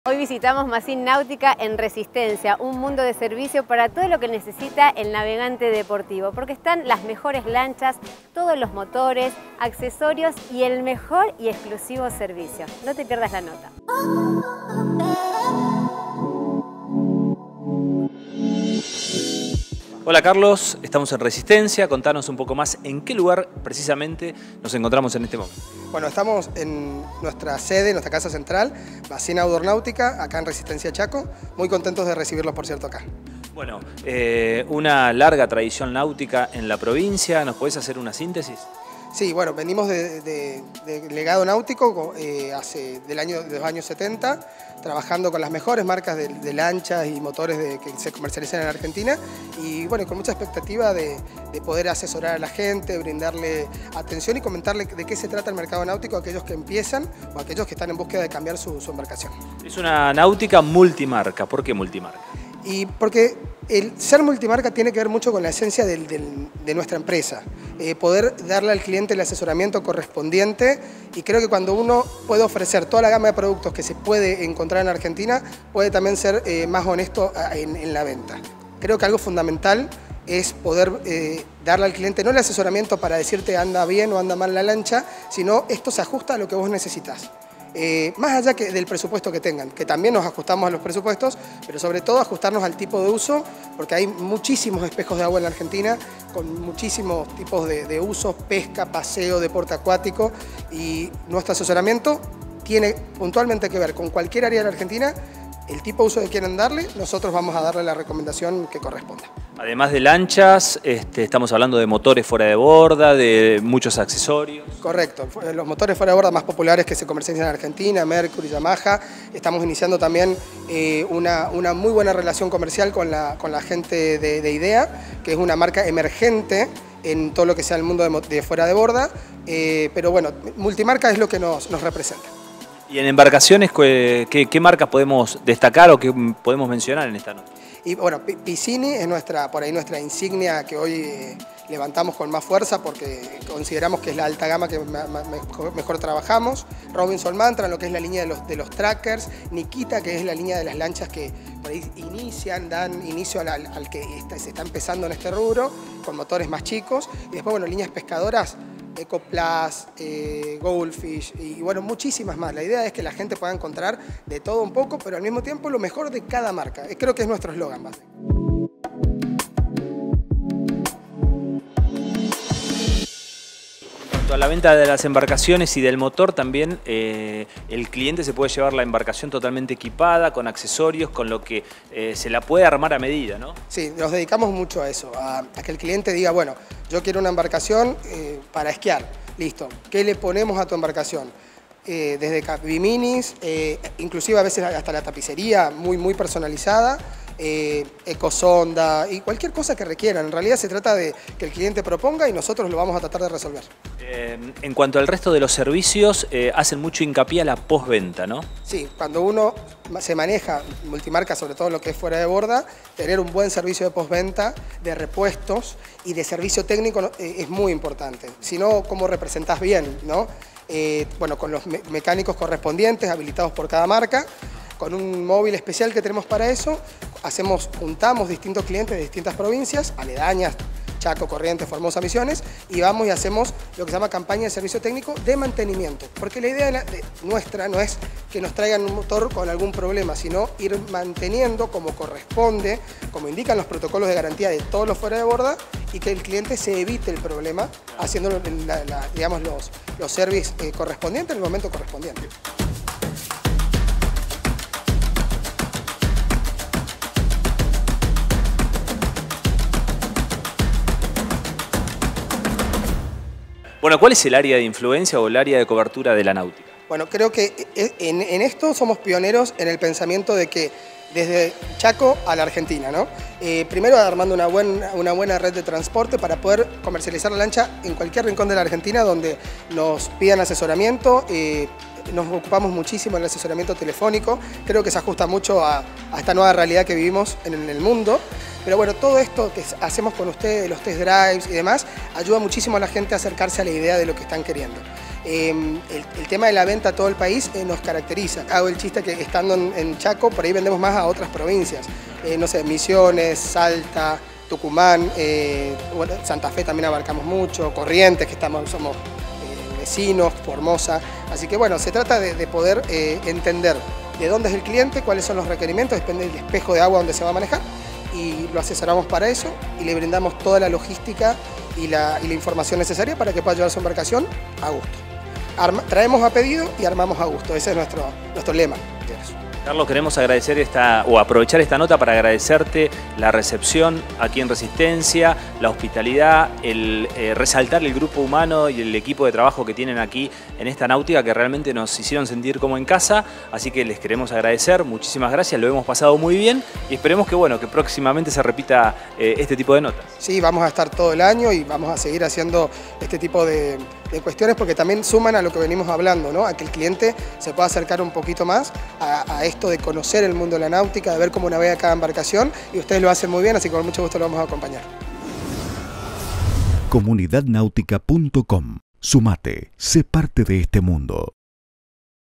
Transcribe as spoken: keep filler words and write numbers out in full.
Hoy visitamos Mazin Náutica en Resistencia, un mundo de servicio para todo lo que necesita el navegante deportivo, porque están las mejores lanchas, todos los motores, accesorios y el mejor y exclusivo servicio. No te pierdas la nota. Hola Carlos, estamos en Resistencia, contanos un poco más en qué lugar precisamente nos encontramos en este momento. Bueno, estamos en nuestra sede, nuestra casa central, Mazin Outdoor Náutica, acá en Resistencia Chaco, muy contentos de recibirlos por cierto acá. Bueno, eh, una larga tradición náutica en la provincia, ¿nos podés hacer una síntesis? Sí, bueno, venimos de, de, de legado náutico eh, hace, del año, de los años setenta, trabajando con las mejores marcas de, de lanchas y motores de, que se comercializan en Argentina y bueno, con mucha expectativa de, de poder asesorar a la gente, brindarle atención y comentarle de qué se trata el mercado náutico a aquellos que empiezan o a aquellos que están en búsqueda de cambiar su, su embarcación. Es una náutica multimarca, ¿por qué multimarca? Y porque el ser multimarca tiene que ver mucho con la esencia del, del, de nuestra empresa, eh, poder darle al cliente el asesoramiento correspondiente y creo que cuando uno puede ofrecer toda la gama de productos que se puede encontrar en Argentina, puede también ser eh, más honesto en, en la venta. Creo que algo fundamental es poder eh, darle al cliente no el asesoramiento para decirte anda bien o anda mal la lancha, sino esto se ajusta a lo que vos necesitas. Eh, más allá que del presupuesto que tengan, que también nos ajustamos a los presupuestos, pero sobre todo ajustarnos al tipo de uso, porque hay muchísimos espejos de agua en la Argentina, con muchísimos tipos de, de usos, pesca, paseo, deporte acuático, y nuestro asesoramiento tiene puntualmente que ver con cualquier área de la Argentina, el tipo de uso que quieran darle, nosotros vamos a darle la recomendación que corresponda. Además de lanchas, este, estamos hablando de motores fuera de borda, de muchos accesorios. Correcto, los motores fuera de borda más populares que se comercializan en Argentina, Mercury, Yamaha. Estamos iniciando también eh, una, una muy buena relación comercial con la, con la gente de, de IDEA, que es una marca emergente en todo lo que sea el mundo de, de fuera de borda, eh, pero bueno, multimarca es lo que nos, nos representa. ¿Y en embarcaciones qué, qué, qué marcas podemos destacar o qué podemos mencionar en esta nota? Y bueno, Piscini es nuestra, por ahí nuestra insignia que hoy eh, levantamos con más fuerza porque consideramos que es la alta gama que mejor, mejor trabajamos. Robinson Mantra, lo que es la línea de los, de los trackers. Nikita, que es la línea de las lanchas que por ahí inician, dan inicio al, al, al que está, se está empezando en este rubro, con motores más chicos. Y después, bueno, líneas pescadoras, EcoPlus, eh, Goldfish y bueno, muchísimas más. La idea es que la gente pueda encontrar de todo un poco, pero al mismo tiempo lo mejor de cada marca. Creo que es nuestro eslogan base. A la venta de las embarcaciones y del motor también eh, el cliente se puede llevar la embarcación totalmente equipada, con accesorios, con lo que eh, se la puede armar a medida, ¿no? Sí, nos dedicamos mucho a eso, a, a que el cliente diga, bueno, yo quiero una embarcación eh, para esquiar, listo, ¿qué le ponemos a tu embarcación? Eh, desde cabiminis, eh, inclusive a veces hasta la tapicería muy, muy personalizada, eh, ecosonda y cualquier cosa que requieran. En realidad se trata de que el cliente proponga y nosotros lo vamos a tratar de resolver. Eh, en cuanto al resto de los servicios, eh, hacen mucho hincapié a la postventa, ¿no? Sí, cuando uno se maneja multimarca, sobre todo lo que es fuera de borda, tener un buen servicio de postventa, de repuestos y de servicio técnico eh, es muy importante. Si no, ¿cómo representás bien, no? Eh, bueno, con los me mecánicos correspondientes, habilitados por cada marca, con un móvil especial que tenemos para eso, hacemos, juntamos distintos clientes de distintas provincias, aledañas, Chaco, Corrientes, Formosa, Misiones, y vamos y hacemos lo que se llama campaña de servicio técnico de mantenimiento. Porque la idea de la, de nuestra no es que nos traigan un motor con algún problema, sino ir manteniendo como corresponde, como indican los protocolos de garantía de todos los fuera de borda, y que el cliente se evite el problema haciendo la, la, digamos, los, los servicios eh, correspondientes en el momento correspondiente. Bueno, ¿cuál es el área de influencia o el área de cobertura de la náutica? Bueno, creo que en, en esto somos pioneros en el pensamiento de que desde Chaco a la Argentina, ¿no? Eh, primero armando una, buen, una buena red de transporte para poder comercializar la lancha en cualquier rincón de la Argentina donde nos pidan asesoramiento. Eh, nos ocupamos muchísimo del asesoramiento telefónico, creo que se ajusta mucho a, a esta nueva realidad que vivimos en, en el mundo. Pero bueno, todo esto que hacemos con ustedes, los test drives y demás, ayuda muchísimo a la gente a acercarse a la idea de lo que están queriendo. Eh, el, el tema de la venta a todo el país eh, nos caracteriza. Hago el chiste que estando en, en Chaco, por ahí vendemos más a otras provincias. Eh, no sé, Misiones, Salta, Tucumán, eh, bueno, Santa Fe también abarcamos mucho, Corrientes, que estamos, somos eh, vecinos, Formosa. Así que bueno, se trata de, de poder eh, entender de dónde es el cliente, cuáles son los requerimientos, depende del espejo de agua donde se va a manejar, y lo asesoramos para eso y le brindamos toda la logística y la, y la información necesaria para que pueda llevar su embarcación a gusto. Arma, traemos a pedido y armamos a gusto, ese es nuestro, nuestro lema. Carlos, queremos agradecer esta, o aprovechar esta nota para agradecerte la recepción aquí en Resistencia, la hospitalidad, el eh, resaltar el grupo humano y el equipo de trabajo que tienen aquí en esta náutica, que realmente nos hicieron sentir como en casa, así que les queremos agradecer, muchísimas gracias, lo hemos pasado muy bien y esperemos que, bueno, que próximamente se repita eh, este tipo de notas. Sí, vamos a estar todo el año y vamos a seguir haciendo este tipo de, de cuestiones porque también suman a lo que venimos hablando, ¿no? A que el cliente se pueda acercar un poquito más a, a esto de conocer el mundo de la náutica, de ver cómo navega cada embarcación, y ustedes lo hacen muy bien, así que con mucho gusto lo vamos a acompañar. comunidad náutica punto com. Sumate, sé parte de este mundo.